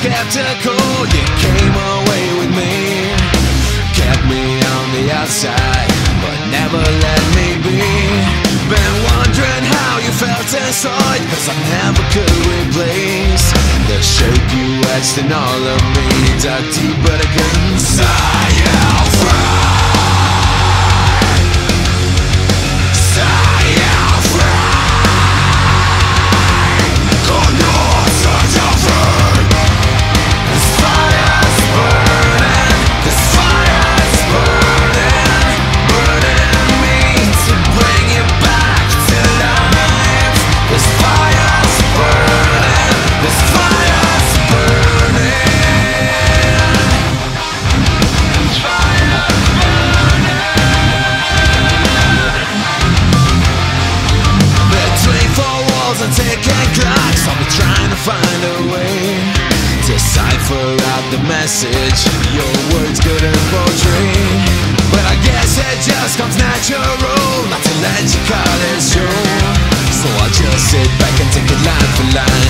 skeptical. You came away with me, kept me on the outside, but never let me be. Been wondering how you felt inside, cause I never could replace the shape you etched in all of me. Dug deep but I couldn't say you free. Say you free. Con your search of free. This fire's burning. This fire's burning. Burning me to bring you back to life. This fire's burning. This fire's burning. This fire's burning. Between four walls and ticking clocks, I'll be trying to find a way to cypher out the message your words couldn't portray. But I guess it just comes natural not to let you call it show. So I'll just sit back and take it line for line